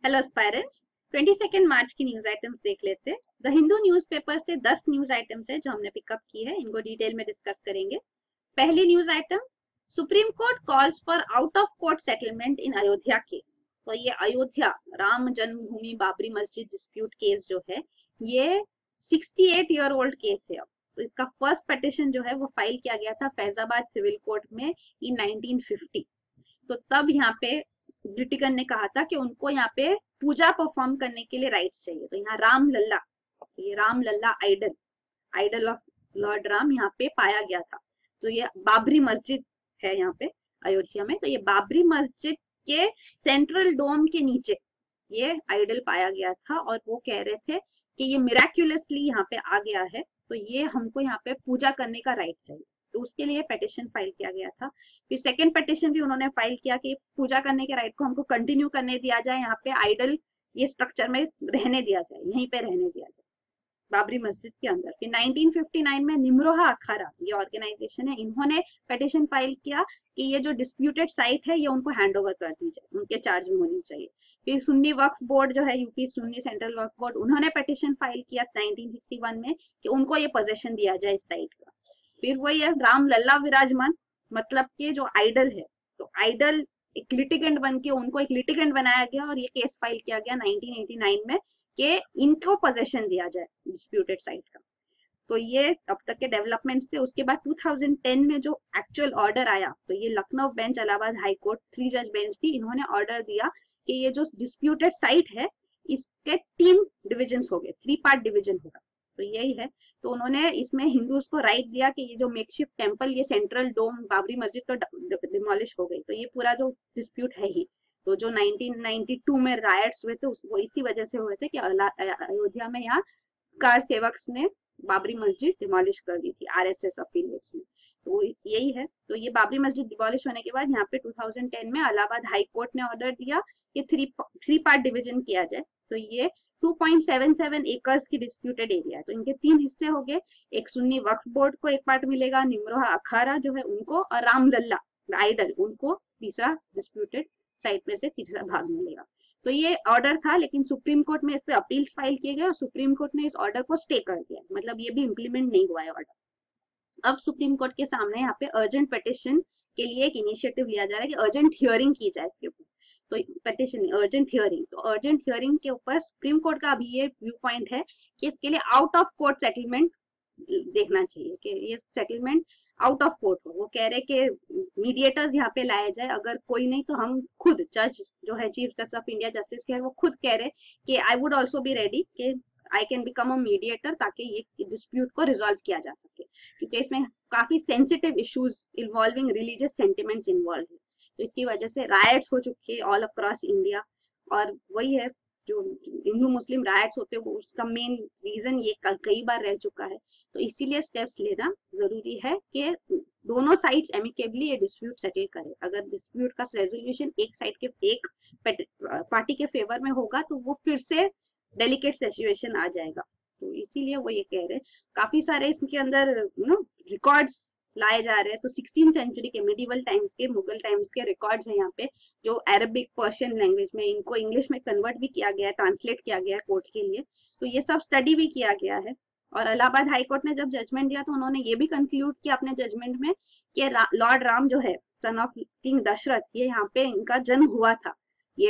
Hello aspirants, 22 मार्च की news items देख लेते हैं। द हिंदू न्यूज़पेपर से 10 न्यूज आइटम्स है जो हमने पिकअप की है, इनको डिटेल में डिस्कस करेंगे। पहली news item, supreme court calls for out of court settlement in Ayodhya case. तो ये अयोध्या राम जन्मभूमि बाबरी मस्जिद डिस्प्यूट केस जो है, ये 68 ईयर ओल्ड केस है। तो इसका फर्स्ट पिटीशन जो है वो फाइल किया गया था फैजाबाद सिविल कोर्ट में इन 1950। तो तब यहाँ पे लिटिगन ने कहा था कि उनको यहाँ पे पूजा परफॉर्म करने के लिए राइट्स चाहिए। तो यहाँ राम लल्ला, तो ये Ram Lalla idol, idol of lord Ram यहाँ पे पाया गया था। तो ये बाबरी मस्जिद है यहाँ पे अयोध्या में। तो ये बाबरी मस्जिद के सेंट्रल डोम के नीचे ये आइडल पाया गया था और वो कह रहे थे कि ये मिराक्युलसली यहाँ पे आ गया है, तो ये हमको यहाँ पे पूजा करने का राइट चाहिए। तो उसके लिए पिटीशन फाइल किया गया था। फिर सेकंड पिटीशन भी उन्होंने फाइल किया कि पूजा करने के राइट को हमको कंटिन्यू करने दिया जाए, यहाँ पे आइडल ये स्ट्रक्चर में रहने दिया जाए, यहीं पे रहने दिया जाए बाबरी मस्जिद के अंदर। फिर 1959 में निमरोहा अखाड़ा, ये ऑर्गेनाइजेशन है, इन्होंने पिटीशन फाइल किया कि ये जो डिस्प्यूटेड साइट है ये उनको हैंड ओवर कर दी जाए, उनके चार्ज में होनी चाहिए। फिर सुन्नी वक्फ बोर्ड जो है, UP Sunni central Waqf board, उन्होंने पिटीशन फाइल किया 1961 में कि उनको ये पोजेशन दिया जाए इस साइट का। फिर वही है राम लल्ला विराजमान, मतलब के जो आइडल है, तो आइडल एक लिटिगेंट बन के उनको एक लिटिगेंट बनाया गया और ये केस फाइल किया गया 1989 में कि इनको पोजेशन दिया जाए डिस्प्यूटेड साइट का। तो ये अब तक के डेवलपमेंट्स थे। उसके बाद 2010 में जो एक्चुअल ऑर्डर आया, तो ये Lucknow bench Allahabad high court 3 जज बेंच थी, इन्होंने ऑर्डर दिया कि ये जो डिस्प्यूटेड साइट है इसके 3 डिविजन हो गए, 3 पार्ट डिविजन होगा। तो यही है। तो उन्होंने इसमें हिंदूज को राइट दिया कि ये जो मेकशिफ्ट टेम्पल, ये सेंट्रल डोम बाबरी मस्जिद तो डिमोलिश हो गई, तो ये पूरा जो डिस्प्यूट है ही, तो जो 1992 में रायट्स हुए थे वो इसी वजह से हुए थे कि अयोध्या में यहाँ कार सेवक्स ने बाबरी मस्जिद डिमोलिश कर दी थी आरएसएस अफिलिएट्स ने। तो यही है। तो ये बाबरी मस्जिद डिमोलिश होने के बाद यहाँ पे 2010 में इलाहाबाद हाई कोर्ट ने ऑर्डर दिया कि थ्री पार्ट डिवीजन किया जाए। तो ये 2.77 एकर्स की डिस्प्यूटेड एरिया है। तो इनके 3 हिस्से हो गए, एक सुन्नी वक्फ बोर्ड को एक पार्ट मिलेगा, निमरोहा अखाड़ा जो है उनको, और रामलल्ला आइडल उनको तीसरा डिस्प्यूटेड साइट में से तीसरा भाग मिलेगा। तो ये ऑर्डर था, लेकिन सुप्रीम कोर्ट में इस पे अपील्स फाइल किए गए और सुप्रीम कोर्ट ने इस ऑर्डर को स्टे कर दिया, मतलब ये भी इम्प्लीमेंट नहीं हुआ है ऑर्डर। अब सुप्रीम कोर्ट के सामने यहाँ पे अर्जेंट पिटिशन के लिए एक इनिशिएटिव लिया जा रहा है कि अर्जेंट हियरिंग की जाए इसके ऊपर। तो पिटिशन अर्जेंट हियरिंग, तो अर्जेंट हियरिंग के ऊपर सुप्रीम कोर्ट का अभी ये व्यू पॉइंट है कि इसके लिए आउट ऑफ कोर्ट सेटलमेंट देखना चाहिए, कि ये सेटलमेंट आउट ऑफ कोर्ट हो। वो कह रहे कि मीडिएटर्स यहाँ पे लाए जाए, अगर कोई नहीं तो हम खुद, जज जो है chief justice of India justice के, वो खुद कह रहे कि I would also be ready कि I can become a mediator, ताकि ये डिस्प्यूट को रिजॉल्व किया जा सके, क्योंकि इसमें काफी sensitive issues involving religious sentiments involve है। तो इसकी वजह से रायट्स हो चुके हैं ऑल अक्रॉस इंडिया, और वही है जो हिंदू मुस्लिम रायट्स होते हैं वो उसका मेन रीजन ये कई बार रह चुका है। तो इसीलिए स्टेप्स लेना जरूरी है कि दोनों साइड्स एमिकेबली ये डिस्प्यूट सेटल करे। अगर डिस्प्यूट का रेजोल्यूशन एक साइड के एक पार्टी के फेवर में होगा तो वो फिर से डेलिकेट सिचुएशन आ जाएगा। तो इसीलिए वो ये कह रहे हैं, काफी सारे इसके अंदर रिकॉर्ड्स लाए जा रहे हैं। तो 16वीं सेंचुरी के मिडिवल टाइम्स के, मुगल टाइम्स के रिकॉर्ड्स हैं यहाँ पे, जो अरबिक पर्शियन लैंग्वेज में, इनको इंग्लिश में कन्वर्ट भी किया गया है, ट्रांसलेट किया गया है कोर्ट के लिए। तो ये सब स्टडी भी किया गया है। और इलाहाबाद हाई कोर्ट ने जब जजमेंट दिया तो उन्होंने ये भी कंक्लूड किया अपने जजमेंट में कि लॉर्ड राम जो है सन ऑफ किंग दशरथ, ये यहाँ पे इनका जन्म हुआ था। ये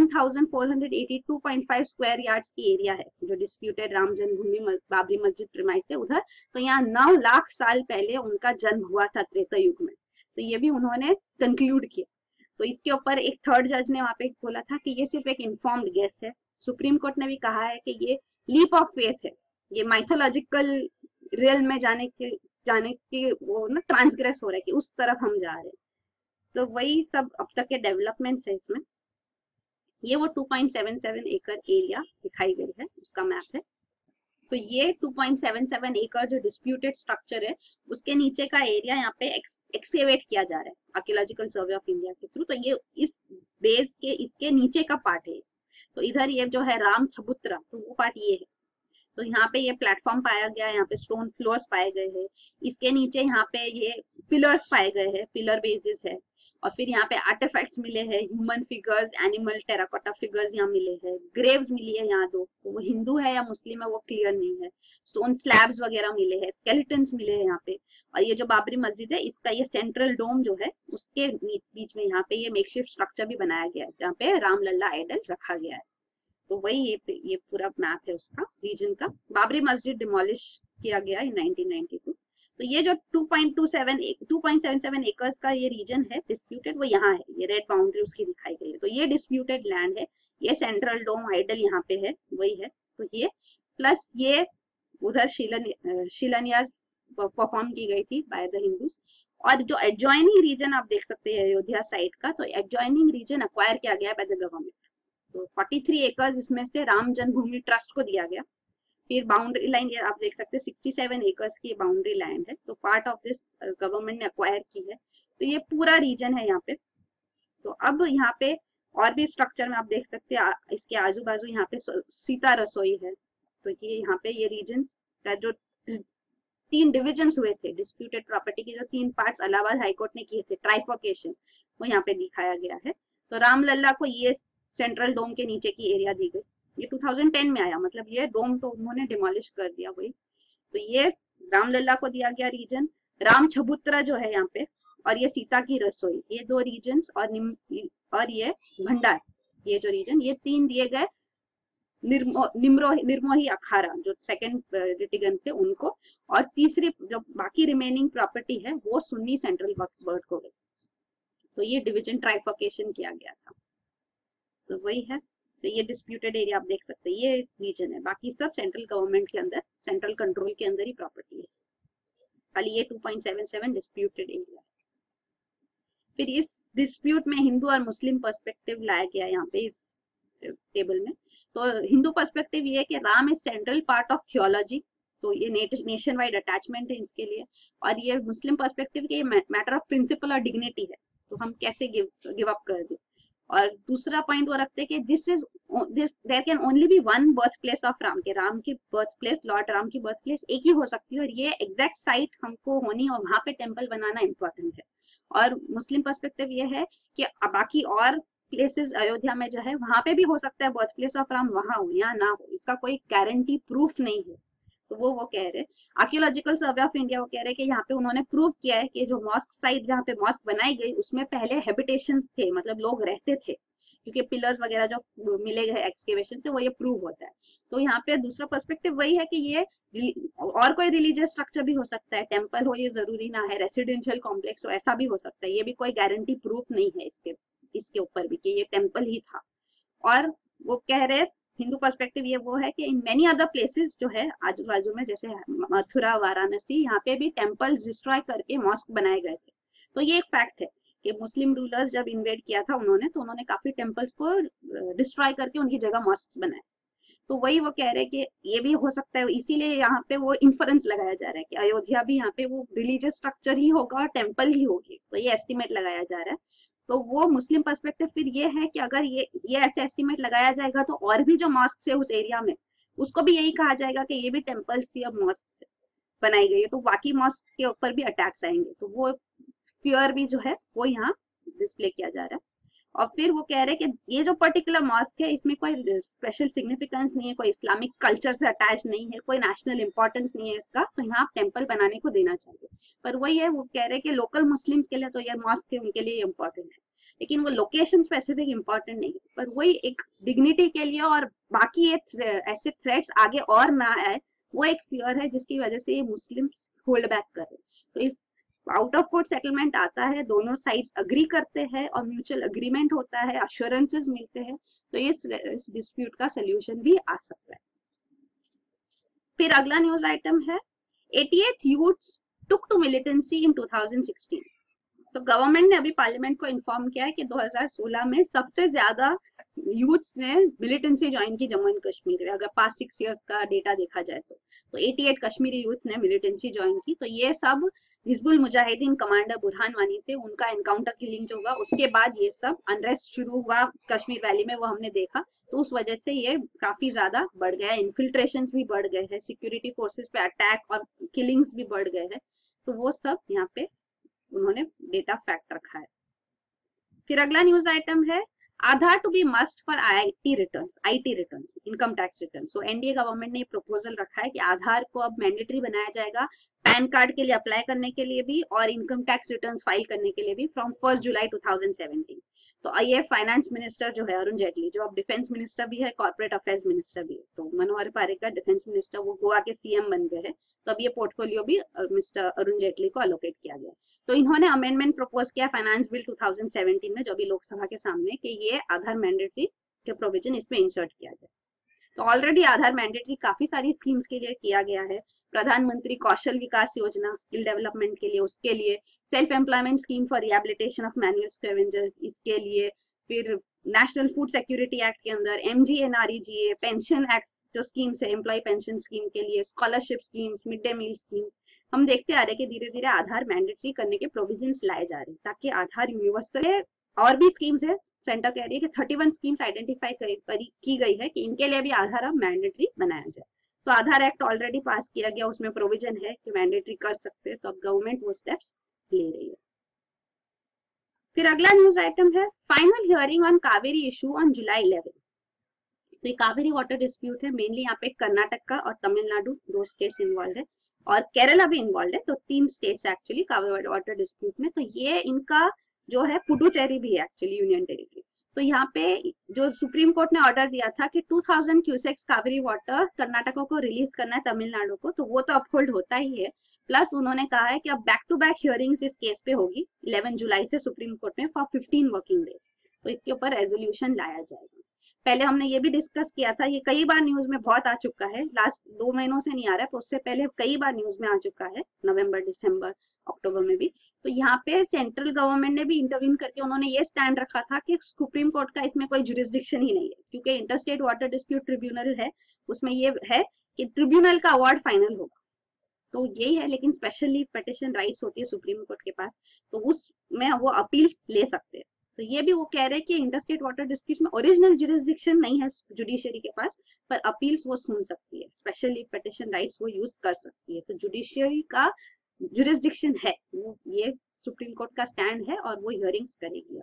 1482.5 स्क्वायर यार्ड्स की एरिया है जो डिस्प्यूटेड राम जन्मभूमि बाबरी मस्जिद प्रीमाइस है उधर। तो यहाँ 9 लाख साल पहले उनका जन्म हुआ था त्रेता युग में। तो ये भी उन्होंने कंक्लूड किया। तो इसके ऊपर एक थर्ड जज ने वहां पे बोला था कि ये सिर्फ एक इन्फॉर्म्ड गेस है। सुप्रीम कोर्ट ने भी कहा है कि ये लीप ऑफ फेथ है, ये माइथोलॉजिकल रियल में जाने के वो ना ट्रांसग्रेस हो रहा है कि उस तरफ हम जा रहे हैं। तो वही सब अब तक के डेवलपमेंट्स है इसमें। ये वो 2.77 एकड़ एरिया दिखाई गई है, उसका मैप है। तो ये 2.77 एकड़ जो डिस्प्यूटेड स्ट्रक्चर है उसके नीचे का एरिया यहाँ पे एक्सकेवेट किया जा रहा है आर्कियोलॉजिकल सर्वे ऑफ इंडिया के थ्रू। तो ये इस बेस के इसके नीचे का पार्ट है। तो इधर ये जो है राम छबुत्रा, तो वो पार्ट ये है। तो यहाँ पे ये प्लेटफॉर्म पाया गया, यहाँ पे स्टोन फ्लोर्स पाए गए हैं, इसके नीचे यहाँ पे ये पिलर्स पाए गए हैं, पिलर बेसिस है। और फिर यहाँ पे आर्टिफैक्ट्स मिले हैं, human figures, animal terracotta figures यहाँ मिले हैं, ग्रेव्स मिली है यहाँ दो, तो वो हिंदू है या मुस्लिम है वो क्लियर नहीं है, स्टोन स्लैब्स वगैरह मिले हैं, स्केलेटन्स मिले हैं यहाँ पे। और ये जो बाबरी मस्जिद है इसका ये सेंट्रल डोम जो है उसके बीच में यहाँ पे ये मेकशिफ्ट स्ट्रक्चर भी बनाया गया है जहाँ पे रामलला आइडल रखा गया है। तो वही ये पूरा मैप है उसका रीजन का। बाबरी मस्जिद डिमोलिश किया गया इन 1992। तो ये जो 2.77 एकर्स का ये रीजन है डिस्प्यूटेड, वो यहाँ है, ये रेड बाउंड्री उसकी दिखाई गई है। तो ये डिस्प्यूटेड लैंड है, ये सेंट्रल डोम आइडल यहाँ पे है, वही है। तो ये प्लस ये उधर शिलान्यास परफॉर्म की गई थी बाय द हिंदूज। और जो एडजॉइनिंग रीजन आप देख सकते हैं अयोध्या साइड का, तो एडजॉइनिंग रीजन अक्वायर किया गया बाय द गवर्नमेंट। तो 43 एकर्स इसमें से राम जन्मभूमि ट्रस्ट को दिया गया। फिर बाउंड्री लाइन ये आप देख सकते हैं 67 एकर्स की बाउंड्री लैंड है, तो पार्ट ऑफ दिस गवर्नमेंट ने अक्वायर की है। तो ये पूरा रीजन है यहाँ पे। तो अब यहाँ पे और भी स्ट्रक्चर में आप देख सकते हैं इसके आजू बाजू यहाँ पे सीता रसोई है। तो ये यहाँ पे ये रीजन का जो 3 डिविजन्स हुए थे डिस्प्यूटेड प्रॉपर्टी के, जो 3 पार्ट्स इलाहाबाद हाईकोर्ट ने किए थे, ट्राइफोकेशन, वो यहाँ पे दिखाया गया है। तो रामलला को ये सेंट्रल डोम के नीचे की एरिया दी गई। ये 2010 में आया, मतलब ये डोम तो उन्होंने डिमोलिश कर दिया वही। तो ये रामलला को दिया गया रीजन। राम छबूत्रा जो है यहाँ पे, और ये सीता की रसोई, ये 2 रीजन्स, और ये भंडार, ये जो रीजन, ये 3 दिए गए निर्मोही अखाड़ा जो सेकंड लिटिगेंट थे उनको, और तीसरी जो बाकी रिमेनिंग प्रॉपर्टी है वो सुन्नी सेंट्रल वक्फ बोर्ड को गई। तो ये डिवीजन ट्राइफोकेशन किया गया था। तो वही है। तो ये डिस्प्यूटेड एरिया आप देख सकते हैं, ये रीजन है, बाकी सब सेंट्रल गवर्नमेंट के अंदर, सेंट्रल कंट्रोल के अंदर ही प्रॉपर्टी है, खाली ये 2.77 डिस्प्यूटेड एरिया है। फिर इस डिस्प्यूट में हिंदू और मुस्लिम पर्सपेक्टिव लाया गया यहाँ पे इस टेबल में। तो हिंदू पर्सपेक्टिव ये है कि Ram is central part of theology, तो ये नेशन वाइड अटैचमेंट है इसके लिए। और ये मुस्लिम पर्सपेक्टिव के मैटर ऑफ प्रिंसिपल और डिग्निटी है, तो हम कैसे गिव अप कर दें। और दूसरा पॉइंट वो रखते हैं कि there can only be one birth place of Ram, के राम की बर्थ प्लेस, लॉर्ड राम की बर्थ प्लेस एक ही हो सकती है, और ये एग्जैक्ट साइट हमको होनी और वहां पे टेम्पल बनाना इंपॉर्टेंट है। और मुस्लिम पर्सपेक्टिव ये है कि बाकी और प्लेसेस अयोध्या में जो है वहां पे भी हो सकता है बर्थ प्लेस ऑफ राम वहां हो या ना हो, इसका कोई गारंटी प्रूफ नहीं है। तो वो कह रहे, आर्कियोलॉजिकल सर्वे ऑफ इंडिया वो कह रहे कि यहाँ पे उन्होंने प्रूव किया है कि जो मॉस्क साइट जहाँ पे मॉस्क बनाई गई उसमें पहले हैबिटेशन थे, मतलब लोग रहते थे, क्योंकि पिलर्स वगैरह जो मिले गए एक्सकेवेशन से वो ये प्रूव होता है। तो यहाँ पे दूसरा पर्सपेक्टिव वही है कि ये और कोई रिलीजियस स्ट्रक्चर भी हो सकता है, टेम्पल हो ये जरूरी ना है, रेसिडेंशियल कॉम्प्लेक्स हो ऐसा भी हो सकता है, ये भी कोई गारंटी प्रूफ नहीं है इसके ऊपर भी कि ये टेम्पल ही था। और वो कह रहे हिंदू पर्सपेक्टिव ये वो है कि इन मेनी अदर प्लेसेस जो है आजू बाजू में, जैसे मथुरा, वाराणसी, यहाँ पे भी टेम्पल्स डिस्ट्रॉय करके मॉस्क बनाए गए थे। तो ये एक फैक्ट है कि मुस्लिम रूलर्स जब इन्वेड किया था उन्होंने, तो उन्होंने काफी टेम्पल्स को डिस्ट्रॉय करके उनकी जगह मॉस्क बनाए। तो वही वो कह रहे हैं कि ये भी हो सकता है, इसीलिए यहाँ पे वो इन्फरेंस लगाया जा रहा है कि अयोध्या भी यहाँ पे वो रिलीजियस स्ट्रक्चर ही होगा और टेम्पल ही होगी, तो ये एस्टिमेट लगाया जा रहा है। तो वो मुस्लिम पर्सपेक्टिव फिर ये है कि अगर ये ऐसे एस्टिमेट लगाया जाएगा तो और भी जो मॉस्क है उस एरिया में उसको भी यही कहा जाएगा कि ये भी टेम्पल्स थी अब मॉस्क से बनाई गई है, तो बाकी मॉस्क के ऊपर भी अटैक्स आएंगे। तो वो फियर भी जो है वो यहाँ डिस्प्ले किया जा रहा है। और फिर वो कह रहे हैं कि ये जो पर्टिकुलर मॉस्क है इसमें कोई स्पेशल सिग्निफिकेंस नहीं है, कोई इस्लामिक कल्चर से अटैच नहीं है, कोई नेशनल इंपॉर्टेंस नहीं है इसका, तो यहाँ टेम्पल बनाने को देना चाहिए। पर वही है, वो कह रहे हैं कि लोकल मुस्लिम्स के लिए तो ये मॉस्क है उनके लिए इम्पोर्टेंट है, लेकिन वो लोकेशन स्पेसिफिक इम्पोर्टेंट नहीं है। पर वही एक डिग्निटी के लिए और बाकी ऐसे थ्रेट्स आगे और ना आए, वो एक फियर है जिसकी वजह से ये मुस्लिम्स होल्ड बैक कर रहे हैं। तो if out of court settlement आता है, दोनों साइड्स अग्री करते हैं और म्यूचुअल अग्रीमेंट होता है, अश्योरेंसेस मिलते हैं, तो इस डिस्प्यूट का सोल्यूशन भी आ सकता है। फिर अगला न्यूज आइटम है 88 youths took to militancy in 2016। तो गवर्नमेंट ने अभी पार्लियामेंट को इन्फॉर्म किया है कि 2016 में सबसे ज्यादा यूथ्स ने मिलिटेंसी ज्वाइन की जम्मू एंड कश्मीर में, अगर पास्ट 6 इयर्स का डेटा देखा जाए तो 88 कश्मीरी यूथ्स ने मिलिटेंसी ज्वाइन की। तो ये सब हिजबुल मुजाहिदीन कमांडर बुरहान वानी थे, उनका एनकाउंटर किलिंग जो हुआ उसके बाद ये सब अनरेस्ट शुरू हुआ कश्मीर वैली में, वो हमने देखा। तो उस वजह से ये काफी ज्यादा बढ़ गया, इन्फिल्ट्रेशन भी बढ़ गए हैं, सिक्योरिटी फोर्सेस पे अटैक और किलिंग्स भी बढ़ गए हैं। तो वो सब यहाँ पे उन्होंने डेटा फैक्ट रखा है। फिर अगला न्यूज आइटम है Aadhaar to be must for IT returns, income tax return. So NDA government ने प्रपोजल रखा है कि आधार को अब मैंडेटरी बनाया जाएगा पैन कार्ड के लिए अप्लाई करने के लिए भी और इनकम टैक्स रिटर्न्स फाइल करने के लिए भी फ्रॉम 1 जुलाई 2017। तो ये फाइनेंस मिनिस्टर जो है अरुण जेटली, जो अब डिफेंस मिनिस्टर भी है, कॉर्पोरेट अफेयर्स मिनिस्टर भी है, तो मनोहर पारिकर डिफेंस मिनिस्टर, वो गोवा के सीएम बन गए हैं, तो अब ये पोर्टफोलियो भी मिस्टर अरुण जेटली को अलोकेट किया गया। तो इन्होंने अमेंडमेंट प्रपोज किया फाइनेंस बिल 2017 में, जो अभी लोकसभा के सामने, कि ये आधार मैंडेटरी के प्रोविजन इसमें इंसर्ट किया जाए। तो ऑलरेडी आधार मैंडेटरी काफी सारी स्कीम्स के लिए किया गया है। प्रधानमंत्री कौशल विकास योजना स्किल डेवलपमेंट के लिए, उसके लिए self employment scheme for rehabilitation of manual scavengers, इसके लिए फिर नेशनल फूड सिक्योरिटी एक्ट के अंदर MGNREGA, पेंशन एक्ट जो स्कीम्स है, एम्प्लॉय पेंशन स्कीम के लिए, scholarship schemes, mid day meal schemes, हम देखते आ रहे हैं कि धीरे धीरे आधार मैंडेटरी करने के प्रोविजंस लाए जा रहे हैं ताकि आधार यूनिवर्सल है। और भी स्कीम्स है, सेंटर कह रही है कि 31 स्कीम्स आइडेंटिफाई की गई है कि इनके लिए भी आधार अब मैंडेटरी बनाया जाए। तो आधार एक्ट ऑलरेडी पास किया गया, उसमें प्रोविजन है कि मैंडेटरी कर सकते हैं, तो अब गवर्नमेंट वो स्टेप्स ले रही है। फिर अगला न्यूज आइटम है final hearing on Kaveri issue on July 11। तो ये कावेरी वाटर डिस्प्यूट है, मेनली यहाँ पे कर्नाटक का और तमिलनाडु 2 स्टेट्स इन्वॉल्व है और केरला भी इन्वॉल्व है, तो 3 states actually Kaveri water dispute में। तो ये इनका जो है पुडुचेरी भी है एक्चुअली यूनियन टेरिटरी। तो यहाँ पे जो सुप्रीम कोर्ट ने ऑर्डर दिया था कि 2000 क्यूसेक्स कावेरी वाटर कर्नाटक को रिलीज करना है तमिलनाडु को, तो वो तो अपहोल्ड होता ही है। प्लस उन्होंने कहा है कि अब बैक टू बैक हियरिंग्स इस केस पे होगी 11 जुलाई से सुप्रीम कोर्ट में फॉर 15 वर्किंग डेज, तो इसके ऊपर रेजोल्यूशन लाया जाएगा। पहले हमने ये भी डिस्कस किया था, ये कई बार न्यूज में बहुत आ चुका है, लास्ट 2 महीनों से नहीं आ रहा है, तो उससे पहले कई बार न्यूज में आ चुका है, नवंबर, दिसंबर, अक्टूबर में भी। तो यहाँ पे सेंट्रल गवर्नमेंट ने भी इंटरवीन करके उन्होंने ये स्टैंड रखा था कि सुप्रीम कोर्ट का इसमें कोई जुरिस्डिक्शन ही नहीं है, क्योंकि इंटरस्टेट वाटर डिस्प्यूट ट्रिब्यूनल है, उसमें ये है कि ट्रिब्यूनल का अवार्ड फाइनल होगा, तो यही है। लेकिन स्पेशल लीव पिटिशन राइट्स होती है सुप्रीम कोर्ट के पास, तो उसमें वो अपील्स ले सकते हैं। तो ये भी वो कह रहे हैं कि इंटरस्टेट वाटर डिस्प्यूट में ओरिजिनल जुरिस्डिक्शन नहीं है जुडिशियरी के पास, पर अपील्स वो सुन सकती है, स्पेशल लीव पिटिशन राइट्स वो यूज कर सकती है। तो जुडिशियरी का जुरिस्डिक्शन है, वो ये सुप्रीम कोर्ट का स्टैंड है और वो हियरिंग्स करेगी।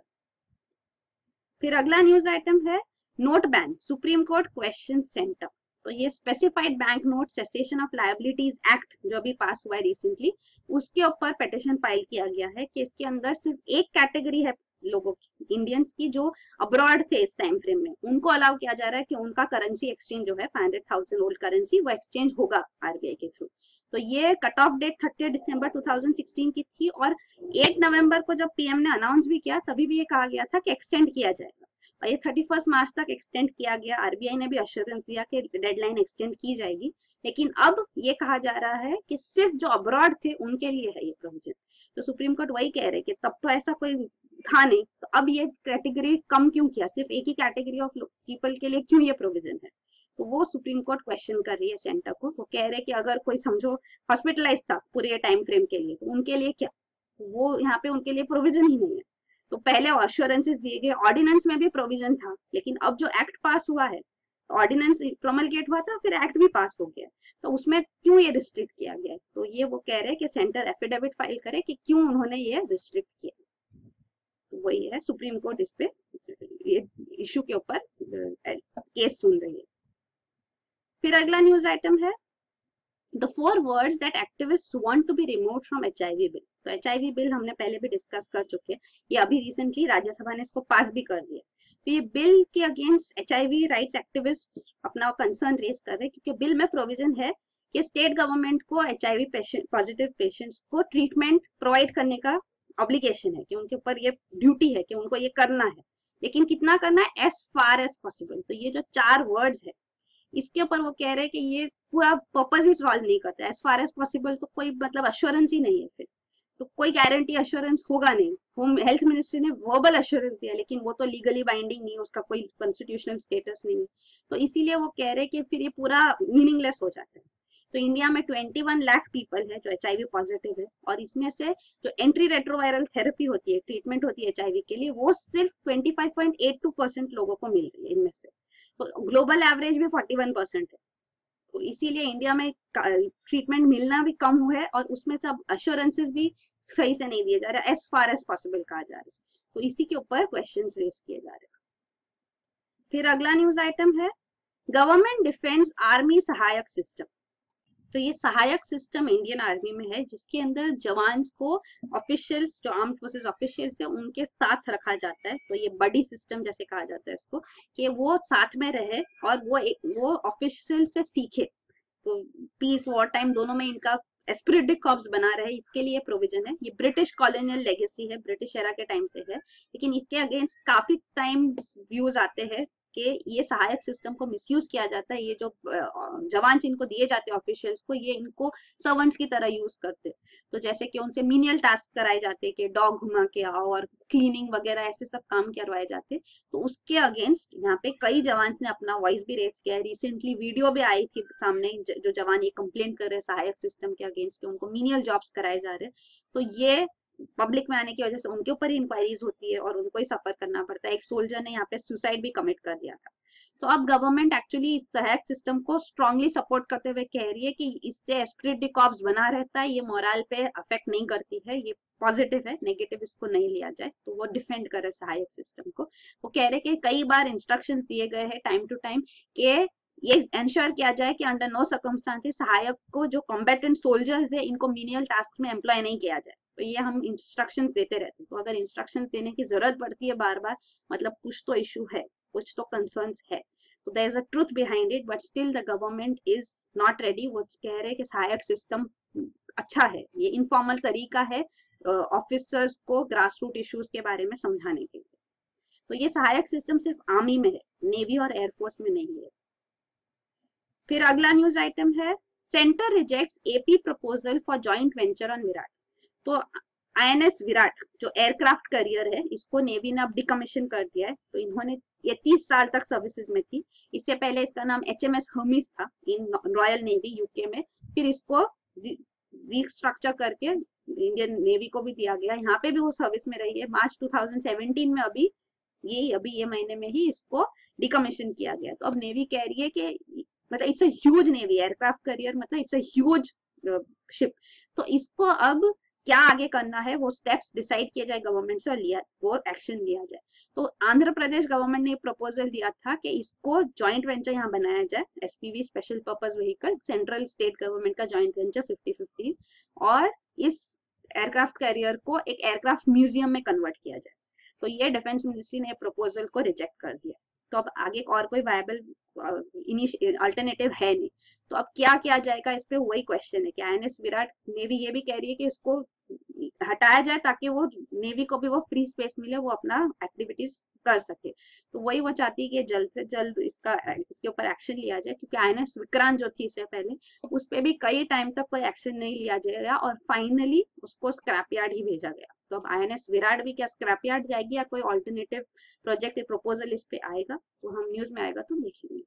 फिर अगला न्यूज आइटम है note ban, supreme court question centre. तो ये specified bank note cessation of liabilities act जो अभी पास हुआ है रिसेंटली, उसके ऊपर पिटिशन फाइल किया गया है कि इसके अंदर सिर्फ एक कैटेगरी है लोगों की, इंडियंस की, जो अब्रॉड थे इस टाइम फ्रेम में, उनको अलाउ किया जा रहा है कि उनका करेंसी एक्सचेंज जो है 500,000 ओल्ड करेंसी वो एक्सचेंज होगा आरबीआई के थ्रू। तो ये कट ऑफ डेट 30 दिसंबर 2016 की थी और 8 नवंबर को जब पीएम ने अनाउंस भी किया तभी भी ये कहा गया था कि एक्सटेंड किया जाएगा, और ये 31 मार्च तक एक्सटेंड किया गया। आरबीआई ने भी अश्योरेंस दिया कि डेडलाइन एक्सटेंड की जाएगी, लेकिन अब ये कहा जा रहा है कि सिर्फ जो अब्रॉड थे उनके लिए है ये प्रोविजन। तो सुप्रीम कोर्ट वही कह रहे कि तब तो ऐसा कोई था नहीं, तो अब ये कैटेगरी कम क्यों किया, सिर्फ एक ही कैटेगरी ऑफ पीपल के लिए क्यों ये प्रोविजन है। तो वो सुप्रीम कोर्ट क्वेश्चन कर रही है सेंटर को, वो कह रहे हैं कि अगर कोई समझो हॉस्पिटलाइज था पूरे टाइम फ्रेम के लिए, तो उनके लिए क्या, वो यहाँ पे उनके लिए प्रोविजन ही नहीं है। तो पहले अश्योरेंसेस दिए गए, ऑर्डिनेंस में भी प्रोविजन था, लेकिन अब जो एक्ट पास हुआ है, ऑर्डिनेंस प्रोमलगेट हुआ था, फिर एक्ट भी पास हो गया, तो उसमें क्यों ये रिस्ट्रिक्ट किया गया। तो ये वो कह रहे हैं कि सेंटर एफिडेविट फाइल करे कि क्यों उन्होंने ये रिस्ट्रिक्ट किया। तो वही है, सुप्रीम कोर्ट इस पे इशू के ऊपर केस सुन रही है। फिर अगला न्यूज आइटम है The 4 words that activists want to be removed from HIV bill। तो HIV बिल हमने पहले भी डिस्कस कर चुके हैं, ये अभी रिसेंटली राज्यसभा ने इसको पास भी कर दिया। तो ये बिल के अगेंस्ट HIV राइट्स एक्टिविस्ट अपना कंसर्न रेज कर रहे हैं, क्योंकि बिल में प्रोविजन है कि स्टेट गवर्नमेंट को HIV पॉजिटिव पेशेंट्स को ट्रीटमेंट प्रोवाइड करने का ऑब्लिगेशन है, कि उनके ऊपर ये ड्यूटी है कि उनको ये करना है, लेकिन कितना करना है, एज फार एज पॉसिबल। तो ये जो 4 वर्ड्स है इसके ऊपर वो कह रहे हैं कि ये पूरा पर्पस ही सॉल्व नहीं करता, एज फार एज पॉसिबल तो कोई मतलब अश्योरेंस ही नहीं है, फिर तो कोई गारंटी अश्योरेंस होगा नहीं। होम हेल्थ मिनिस्ट्री ने वर्बल अश्योरेंस दिया, लेकिन वो तो लीगली बाइंडिंग नहीं है, उसका कोई कॉन्स्टिट्यूशनल स्टेटस नहीं है, तो इसीलिए वो कह रहे हैं कि फिर ये पूरा मीनिंगलेस हो जाता है। तो इंडिया में 21 लाख पीपल है जो HIV पॉजिटिव है, और इसमें से जो एंट्री रेट्रोवायरल थेरेपी होती है, ट्रीटमेंट होती है HIV के लिए, वो सिर्फ 25.82% लोगों को मिल रही है इनमें से, तो ग्लोबल एवरेज भी 41% है। तो इसीलिए इंडिया में ट्रीटमेंट मिलना भी कम हुआ है, और उसमें सब अश्योरेंसेस भी सही से नहीं दिए जा रहे, एज फार एज पॉसिबल कहा जा रहा है। तो इसी के ऊपर क्वेश्चंस रेज किए जा रहे हैं। फिर अगला न्यूज आइटम है government defence army sahayak system. तो ये सहायक सिस्टम इंडियन आर्मी में है जिसके अंदर जवान को ऑफिशियल्स जो आर्म फोर्सेस ऑफिशियल्स है उनके साथ रखा जाता है। तो ये बडी सिस्टम जैसे कहा जाता है इसको, कि वो साथ में रहे और वो ऑफिशियल से सीखे। तो पीस वॉर टाइम दोनों में इनका एस्पिरिट डी कॉर्प्स बना रहे, इसके लिए प्रोविजन है। ये ब्रिटिश कॉलोनियल लेगेसी है, ब्रिटिश एरा के टाइम से है, लेकिन इसके अगेंस्ट काफी टाइम व्यूज आते हैं कि ये सहायक सिस्टम को मिसयूज किया जाता है। ये जो जवान इनको दिए जाते हैं ऑफिशियल्स को, ये इनको सर्वेंट्स की तरह यूज करते। तो जैसे कि उनसे मीनियल टास्क कराए जाते कि डॉग घुमा के आओ और क्लीनिंग वगैरह ऐसे सब काम करवाए जाते। तो उसके अगेंस्ट यहाँ पे कई जवान ने अपना वॉइस भी रेज किया है। रिसेंटली वीडियो भी आई थी सामने, जो जवान ये कंप्लेन कर रहे हैं सहायक सिस्टम के अगेंस्ट कि उनको मीनियल जॉब्स कराए जा रहे हैं। तो ये पब्लिक में आने की वजह से उनके ऊपर ही इंक्वायरीज होती है और उनको ही सफर करना पड़ता है। एक सोल्जर ने यहाँ पे सुसाइड भी कमिट कर दिया था। तो अब गवर्नमेंट एक्चुअली इस सहायक सिस्टम को स्ट्रांगली सपोर्ट करते हुए कह रही है कि इससे एस्पिरिट डी कॉर्प्स बना रहता है, ये मोरल पे अफेक्ट नहीं करती है, ये पॉजिटिव है, नेगेटिव इसको नहीं लिया जाए। तो वो डिफेंड करे सहायक सिस्टम को। वो कह रहे कि कई बार इंस्ट्रक्शंस दिए गए हैं टाइम टू टाइम कि ये इंश्योर किया जाए कि अंडर नो सर्कमस्टांसेस सहायक को जो कॉम्बेटेंट सोल्जर्स है इनको मीनियल टास्क में एम्प्लॉय नहीं किया जाए। तो ये हम इंस्ट्रक्शंस देते रहते हैं। तो अगर इंस्ट्रक्शंस देने की जरूरत पड़ती है बार बार, मतलब कुछ तो इशू है, कुछ तो कंसर्न्स है। तो there is a truth behind it, but still the government is not ready. वो कह रहे हैं कि सहायक सिस्टम अच्छा है, ये इनफॉर्मल तरीका है ऑफिसर्स को ग्रास रूट इश्यूज के बारे में समझाने के लिए। तो ये सहायक सिस्टम सिर्फ आर्मी में है, नेवी और एयरफोर्स में नहीं है। फिर अगला न्यूज आइटम है centre rejects AP proposal for joint venture on Viraat. तो आईएनएस विराट जो एयरक्राफ्ट करियर है, इसको नेवी ने अब डिकमीशन कर दिया है। तो इन्होंने ये 30 साल तक सर्विसेज में थी। इससे पहले इसका नाम HMS हर्मिस था इन रॉयल नेवी यूके में। फिर इसको रिस्ट्रक्चर करके इंडियन नेवी को भी दिया गया। यहाँ पे भी वो सर्विस में रही है। मार्च 2017 में अभी ये महीने में ही इसको डिकमीशन किया गया। तो अब नेवी कह रही है कि मतलब it's a huge navy, aircraft carrier मतलब इट्स अ ह्यूज शिप। तो इसको अब क्या आगे करना है वो स्टेप्स डिसाइड किए जाए गवर्नमेंट से और वो एक्शन लिया जाए। तो आंध्र प्रदेश गवर्नमेंट ने प्रपोजल दिया था कि इसको जॉइंट वेंचर यहाँ बनाया जाए, SPV special purpose vehicle, central state government का जॉइंट वेंचर 50-50, और इस एयरक्राफ्ट कैरियर को एक एयरक्राफ्ट म्यूजियम में कन्वर्ट किया जाए। तो ये डिफेंस मिनिस्ट्री ने प्रपोजल को रिजेक्ट कर दिया। तो अब आगे और कोई वायबल अल्टरनेटिव है नहीं। तो अब क्या किया जाएगा, इस पे वही क्वेश्चन है कि आईएनएस विराट, नेवी ये भी कह रही है कि इसको हटाया जाए ताकि वो नेवी को भी वो फ्री स्पेस मिले, वो अपना एक्टिविटीज कर सके। तो वही वो चाहती है कि जल्द से जल्द इसके ऊपर एक्शन लिया जाए, क्योंकि आईएनएस विक्रांत जो थी इससे पहले, उस पर भी कई टाइम तक कोई एक्शन नहीं लिया जाएगा और फाइनली उसको स्क्रैप यार्ड ही भेजा गया। तो अब आईएनएस विराट भी क्या स्क्रैप यार्ड जाएगी या कोई ऑल्टरनेटिव प्रोजेक्ट प्रपोजल इस पे आएगा, तो हम न्यूज में आएगा तो देखेंगे।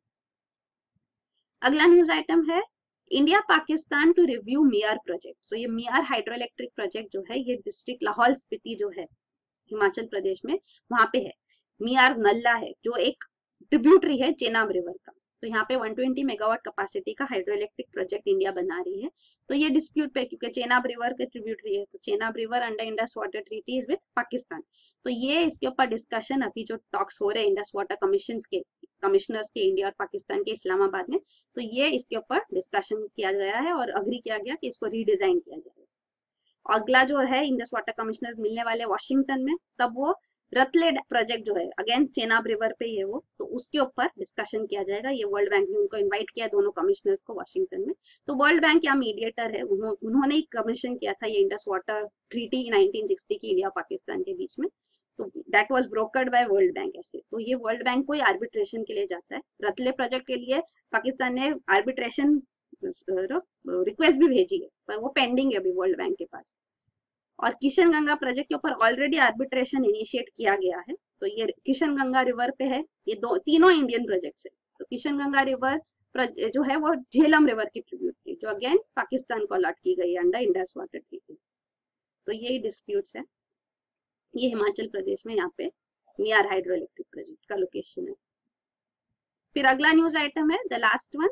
अगला न्यूज आइटम है India Pakistan to review Miyar project. So ये मियार हाइड्रो इलेक्ट्रिक प्रोजेक्ट जो है, ये डिस्ट्रिक्ट लाहौल स्पीति जो है हिमाचल प्रदेश में, वहां पे है। मियार नल्ला है जो एक ट्रिब्यूटरी है चेनाब रिवर का। तो यहाँ पे 120 मेगावाट कैपेसिटी का हाइड्रो इलेक्ट्रिक प्रोजेक्ट इंडिया बना रही है। तो ये डिस्प्यूट पे, क्योंकि चेनाब रिवर के ट्रिब्यूटरी है, तो Chenab river under Indus water treaty is with Pakistan. तो ये इसके ऊपर डिस्कशन अभी जो टॉक्स हो रहे हैं इंडस वाटर कमिश्नर्स के इंडिया और पाकिस्तान के इस्लामाबाद में, तो ये इसके ऊपर डिस्कशन किया गया है और अग्री किया गया कि इसको रीडिजाइन किया जाएगा। अगला जो है इंडस वाटर कमिश्नर्स मिलने वाले वॉशिंगटन में, तब वो रतले प्रोजेक्ट जो है अगेन चेनाब रिवर पे ही है वो, तो उसके ऊपर डिस्कशन किया जाएगा। ये वर्ल्ड बैंक ने उनको इनवाइट किया, दोनों कमिश्नर्स को वॉशिंगटन में। तो वर्ल्ड बैंक या मीडिएटर है, उन्होंने कमीशन किया था ये इंडस वाटर ट्रीटी 1960 की इंडिया पाकिस्तान के बीच में। तो that was brokered by World Bank ऐसे। तो ये वर्ल्ड बैंक को ही आर्बिट्रेशन के लिए जाता है। रतले प्रोजेक्ट के लिए पाकिस्तान ने आर्बिट्रेशन रिक्वेस्ट भी भेजी है, पर वो पेंडिंग है अभी वर्ल्ड बैंक के पास। और किशन गंगा प्रोजेक्ट के ऊपर ऑलरेडी आर्बिट्रेशन इनिशिएट किया गया है। तो ये किशन गंगा रिवर पे है, ये तीनों इंडियन प्रोजेक्ट्स है। तो किशन गंगा रिवर जो है वो झेलम रिवर की ट्रिब्यूटरी, जो अगेन पाकिस्तान को अलॉट की गई है अंडर इंडस वाटर ट्रीटी। तो यही डिस्प्यूट्स है। ये हिमाचल प्रदेश में यहाँ पे मियार हाइड्रो इलेक्ट्रिक प्रोजेक्ट का लोकेशन है। फिर अगला न्यूज आइटम है the last one,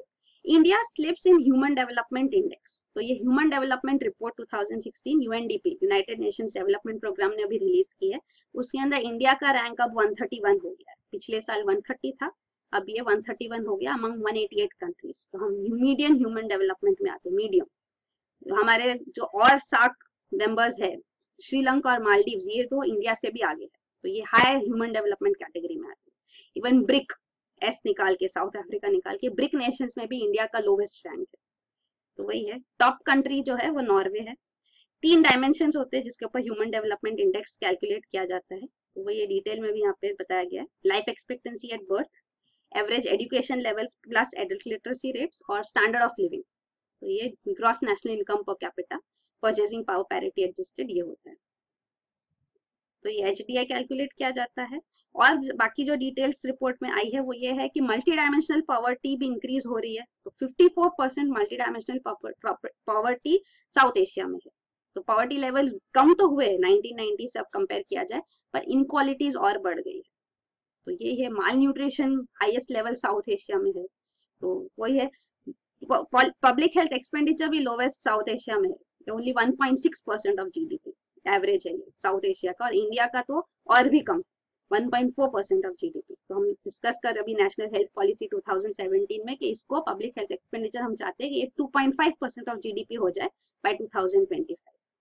India slips in human development index. तो ये human development report 2016 UNDP United Nations Development Programme ने अभी रिलीज की है। उसके अंदर इंडिया का रैंक अब 131 हो गया है। पिछले साल 130 था, अब ये 131 हो गया अमंग 188 कंट्रीज। तो हम मीडियम ह्यूमन डेवलपमेंट में आते हैं, मीडियम। हमारे जो और सार्क मेंबर्स है श्रीलंका और मालदीव्स, ये तो इंडिया से भी आगे है, तो ये हाई ह्यूमन डेवलपमेंट कैटेगरी में आते हैं। इवन ब्रिक एस निकाल के, साउथ अफ्रीका निकाल के, ब्रिक नेशंस में भी इंडिया का लोवेस्ट रैंक है। तो वही है, टॉप कंट्री जो है वो नॉर्वे है। 3 डायमेंशंस होते हैं जिसके ऊपर ह्यूमन डेवलपमेंट इंडेक्स कैलकुलेट किया जाता है, तो वो ये डिटेल में भी यहाँ पे बताया गया है। Life expectancy at birth, average education levels plus adult literacy rates, और स्टैंडर्ड ऑफ लिविंग। तो ये gross national income per capita, purchasing power parity adjusted, ये होता है। तो ये एचडीआई कैलकुलेट किया जाता है। और बाकी जो डिटेल्स रिपोर्ट में आई है वो ये है कि मल्टी डायमेंशनल पॉवर्टी भी इंक्रीज हो रही है। तो 54% multi dimensional poverty South Asia में है। तो पॉवर्टी लेवल कम तो हुए 1990 से अब कंपेयर किया जाए, पर इनक्वालिटीज और बढ़ गई है। तो ये है malnutrition highest level South Asia में है। तो वही है, पब्लिक हेल्थ एक्सपेंडिचर भी लोवेस्ट साउथ एशिया में है, ओनली 1.6% ऑफ जीडीपी एवरेज है साउथ एशिया का, और इंडिया का तो और भी कम 1.4% ऑफ जीडीपी। तो हम डिस्कस कर अभी नेशनल हेल्थ पॉलिसी 2017 में कि इसको पब्लिक हेल्थ एक्सपेंडिचर हम चाहते हैं कि ये 2.5% ऑफ जीडीपी हो जाए बाय 2025।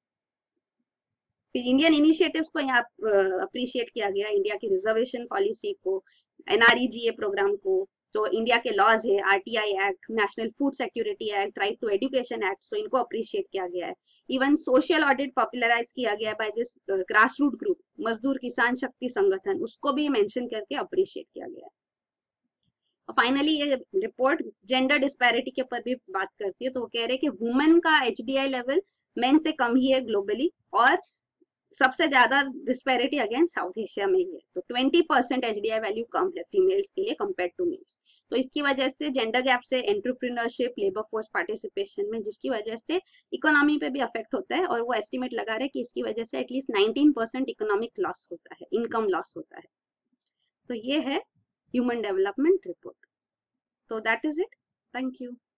फिर इंडियन इनिशिएटिव्स को यहाँ अप्रिशिएट किया गया, इंडिया की रिजर्वेशन पॉलिसी को, एनआरईजीए प्रोग्राम को, जो इंडिया के लॉज है, RTI act, national food security act, right to education act, तो इनको अप्रिशिएट किया गया है। इवन सोशल ऑडिट पॉपुलराइज किया गया by this grass root group, Mazdoor Kisan शक्ति संगठन, उसको भी मेंशन करके अप्रिशिएट किया गया है। फाइनली ये रिपोर्ट जेंडर डिस्पैरिटी के ऊपर भी बात करती है। तो वो कह रहे हैं कि वुमेन का एचडीआई लेवल मेन से कम ही है ग्लोबली, और सबसे ज्यादा डिस्पैरिटी अगेन साउथ एशिया में ही है। तो 20% एचडीआई वैल्यू कम है फीमेल्स के लिए कंपेयर टू मेल्स। तो इसकी वजह से जेंडर गैप से एंटरप्रेन्योरशिप, लेबर फोर्स पार्टिसिपेशन में, जिसकी वजह से इकोनॉमी पे भी अफेक्ट होता है, और वो एस्टिमेट लगा रहे हैं कि इसकी वजह से एटलीस्ट 19% इकोनॉमिक लॉस होता है, इनकम लॉस होता है। तो ये है ह्यूमन डेवलपमेंट रिपोर्ट। तो that is it, thank you.